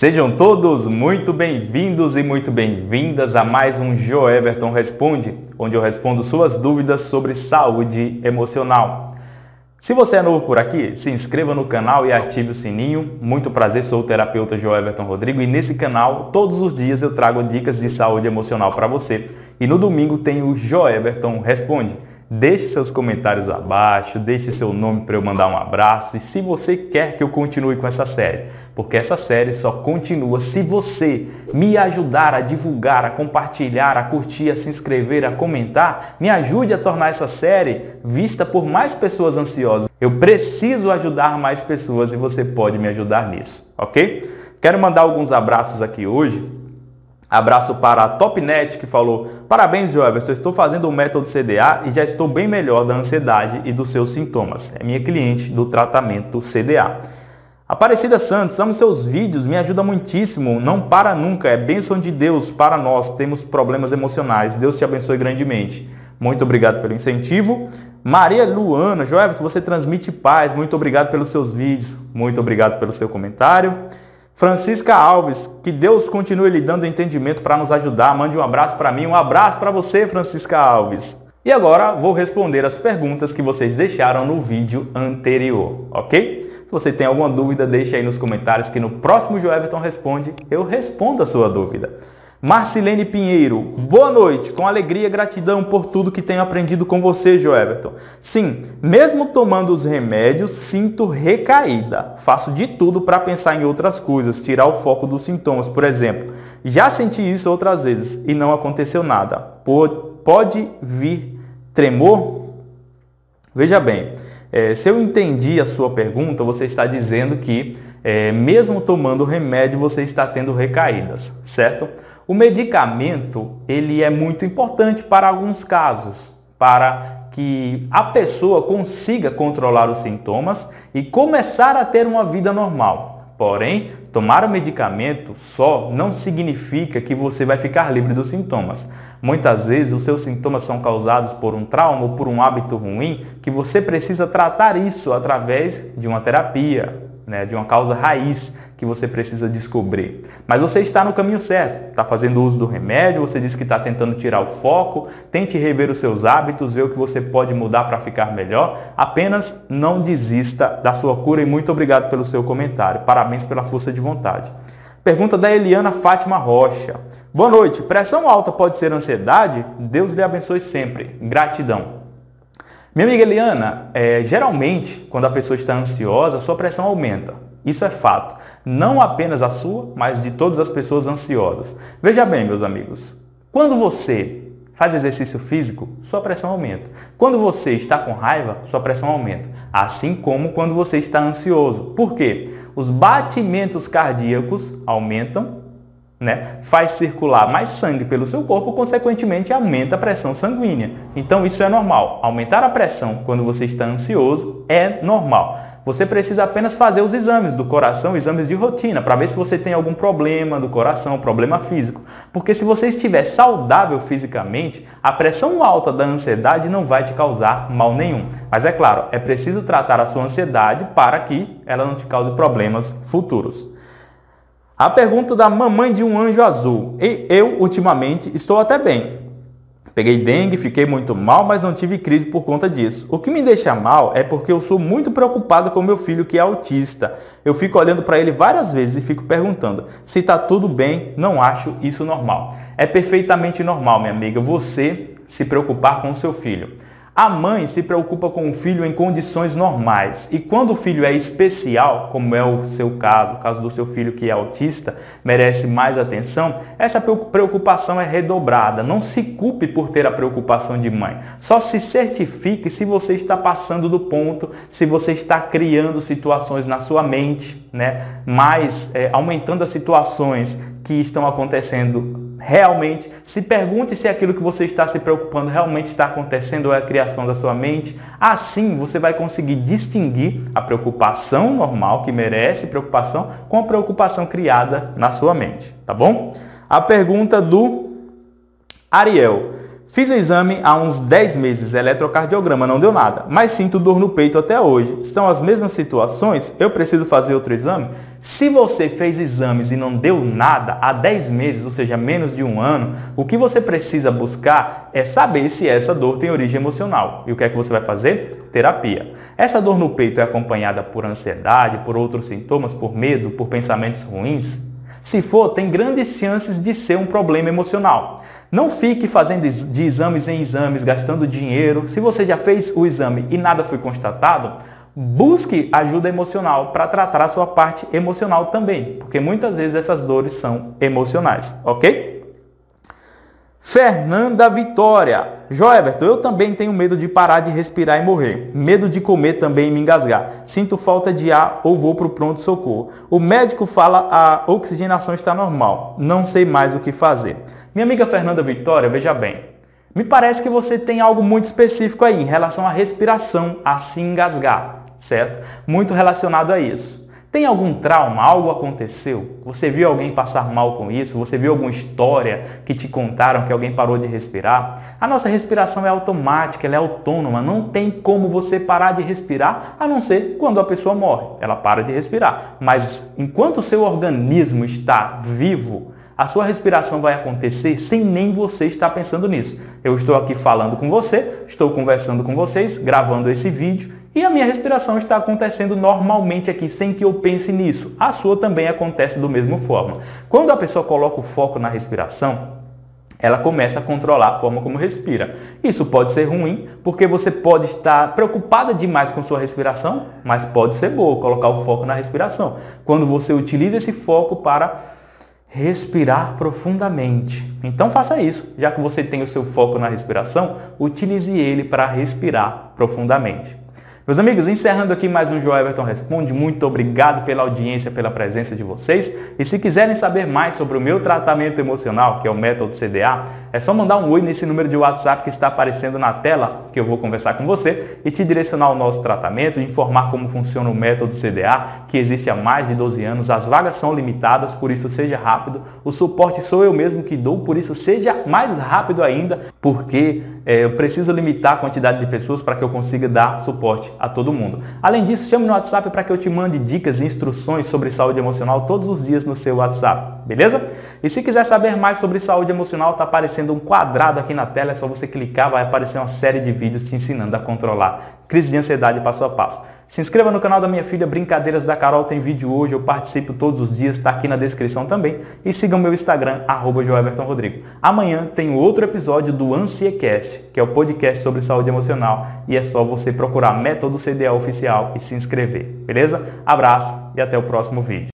Sejam todos muito bem-vindos e muito bem-vindas a mais um Joeverton Responde, onde eu respondo suas dúvidas sobre saúde emocional. Se você é novo por aqui, se inscreva no canal e ative o sininho. Muito prazer, sou o terapeuta Joeverton Rodrigo e nesse canal, todos os dias eu trago dicas de saúde emocional para você. E no domingo tem o Joeverton Responde. Deixe seus comentários abaixo, deixe seu nome para eu mandar um abraço e se você quer que eu continue com essa série, porque essa série só continua se você me ajudar a divulgar, a compartilhar, a curtir, a se inscrever, a comentar, me ajude a tornar essa série vista por mais pessoas ansiosas. Eu preciso ajudar mais pessoas e você pode me ajudar nisso, ok? Quero mandar alguns abraços aqui hoje. Abraço para a Topnet, que falou: parabéns, Joeverton, estou fazendo o método CDA e já estou bem melhor da ansiedade e dos seus sintomas. É minha cliente do tratamento CDA. Aparecida Santos, amo seus vídeos, me ajuda muitíssimo, não para nunca, é bênção de Deus para nós, temos problemas emocionais. Deus te abençoe grandemente. Muito obrigado pelo incentivo. Maria Luana, Joeverton, você transmite paz, muito obrigado pelos seus vídeos, muito obrigado pelo seu comentário. Francisca Alves, que Deus continue lhe dando entendimento para nos ajudar. Mande um abraço para mim, um abraço para você, Francisca Alves. E agora vou responder as perguntas que vocês deixaram no vídeo anterior, ok? Se você tem alguma dúvida, deixe aí nos comentários que no próximo Joeverton Responde eu respondo a sua dúvida. Marcilene Pinheiro, boa noite, com alegria e gratidão por tudo que tenho aprendido com você, Joeverton. Sim, mesmo tomando os remédios, sinto recaída. Faço de tudo para pensar em outras coisas, tirar o foco dos sintomas, por exemplo. Já senti isso outras vezes e não aconteceu nada. Pode vir tremor? Veja bem, se eu entendi a sua pergunta, você está dizendo que mesmo tomando remédio, você está tendo recaídas, certo? O medicamento, ele é muito importante para alguns casos, para que a pessoa consiga controlar os sintomas e começar a ter uma vida normal. Porém, tomar o medicamento só não significa que você vai ficar livre dos sintomas. Muitas vezes os seus sintomas são causados por um trauma ou por um hábito ruim que você precisa tratar isso através de uma terapia, de uma causa raiz que você precisa descobrir. Mas você está no caminho certo, está fazendo uso do remédio, você disse que está tentando tirar o foco, tente rever os seus hábitos, ver o que você pode mudar para ficar melhor. Apenas não desista da sua cura e muito obrigado pelo seu comentário. Parabéns pela força de vontade. Pergunta da Eliana Fátima Rocha. Boa noite, pressão alta pode ser ansiedade? Deus lhe abençoe sempre. Gratidão. Minha amiga Eliana, geralmente, quando a pessoa está ansiosa, a sua pressão aumenta. Isso é fato. Não apenas a sua, mas de todas as pessoas ansiosas. Veja bem, meus amigos, quando você faz exercício físico, sua pressão aumenta. Quando você está com raiva, sua pressão aumenta. Assim como quando você está ansioso. Por quê? Os batimentos cardíacos aumentam, faz circular mais sangue pelo seu corpo, consequentemente aumenta a pressão sanguínea. Então isso é normal. Aumentar a pressão quando você está ansioso é normal. Você precisa apenas fazer os exames do coração, exames de rotina, para ver se você tem algum problema do coração, problema físico. Porque se você estiver saudável fisicamente, a pressão alta da ansiedade não vai te causar mal nenhum. Mas é claro, é preciso tratar a sua ansiedade para que ela não te cause problemas futuros. A pergunta da mamãe de um anjo azul. Eu, ultimamente, estou até bem. Peguei dengue, fiquei muito mal, mas não tive crise por conta disso. O que me deixa mal é porque eu sou muito preocupada com meu filho que é autista. Eu fico olhando para ele várias vezes e fico perguntando se está tudo bem, não acho isso normal. É perfeitamente normal, minha amiga, você se preocupar com o seu filho. A mãe se preocupa com o filho em condições normais e quando o filho é especial, como é o seu caso, o caso do seu filho que é autista, merece mais atenção, essa preocupação é redobrada. Não se culpe por ter a preocupação de mãe. Só se certifique se você está passando do ponto, se você está criando situações na sua mente, aumentando as situações que estão acontecendo realmente. Se pergunte se aquilo que você está se preocupando realmente está acontecendo ou é a criação da sua mente. Assim você vai conseguir distinguir a preocupação normal, que merece preocupação, com a preocupação criada na sua mente, tá bom? A pergunta do Ariel. Fiz o exame há uns 10 meses, eletrocardiograma, não deu nada, mas sinto dor no peito até hoje. São as mesmas situações? Eu preciso fazer outro exame? Se você fez exames e não deu nada há 10 meses, ou seja, menos de um ano, o que você precisa buscar é saber se essa dor tem origem emocional. E o que é que você vai fazer? Terapia. Essa dor no peito é acompanhada por ansiedade, por outros sintomas, por medo, por pensamentos ruins? Se for, tem grandes chances de ser um problema emocional. Não fique fazendo de exames em exames, gastando dinheiro. Se você já fez o exame e nada foi constatado, busque ajuda emocional para tratar a sua parte emocional também, porque muitas vezes essas dores são emocionais, ok? Fernanda Vitória. Joeberton, eu também tenho medo de parar de respirar e morrer. Medo de comer também e me engasgar. Sinto falta de ar ou vou para o pronto-socorro. O médico fala a oxigenação está normal. Não sei mais o que fazer. Minha amiga Fernanda Vitória, veja bem. Me parece que você tem algo muito específico aí em relação à respiração, a se engasgar, certo? Muito relacionado a isso. Tem algum trauma? Algo aconteceu? Você viu alguém passar mal com isso? Você viu alguma história que te contaram que alguém parou de respirar? A nossa respiração é automática, ela é autônoma. Não tem como você parar de respirar, a não ser quando a pessoa morre. Ela para de respirar. Mas enquanto o seu organismo está vivo, a sua respiração vai acontecer sem nem você estar pensando nisso. Eu estou aqui falando com você, estou conversando com vocês, gravando esse vídeo e a minha respiração está acontecendo normalmente aqui, sem que eu pense nisso. A sua também acontece da mesma forma. Quando a pessoa coloca o foco na respiração, ela começa a controlar a forma como respira. Isso pode ser ruim, porque você pode estar preocupada demais com sua respiração, mas pode ser boa colocar o foco na respiração. Quando você utiliza esse foco para respirar profundamente. Então faça isso, já que você tem o seu foco na respiração, utilize ele para respirar profundamente. Meus amigos, encerrando aqui mais um Joeberton Responde, muito obrigado pela audiência, pela presença de vocês. E se quiserem saber mais sobre o meu tratamento emocional, que é o método CDA, é só mandar um oi nesse número de WhatsApp que está aparecendo na tela, que eu vou conversar com você e te direcionar ao nosso tratamento, informar como funciona o método CDA, que existe há mais de 12 anos. As vagas são limitadas, por isso seja rápido. O suporte sou eu mesmo que dou, por isso seja mais rápido ainda, porque eu preciso limitar a quantidade de pessoas para que eu consiga dar suporte a todo mundo. Além disso, chame no WhatsApp para que eu te mande dicas e instruções sobre saúde emocional todos os dias no seu WhatsApp, beleza? E se quiser saber mais sobre saúde emocional, está aparecendo um quadrado aqui na tela, é só você clicar, vai aparecer uma série de vídeos te ensinando a controlar crise de ansiedade passo a passo. Se inscreva no canal da minha filha Brincadeiras da Carol, tem vídeo hoje, eu participo todos os dias, está aqui na descrição também. E siga o meu Instagram, @joebertonrodrigo. Amanhã tem outro episódio do Ansiecast, que é o podcast sobre saúde emocional. E é só você procurar Método CDA Oficial e se inscrever, beleza? Abraço e até o próximo vídeo.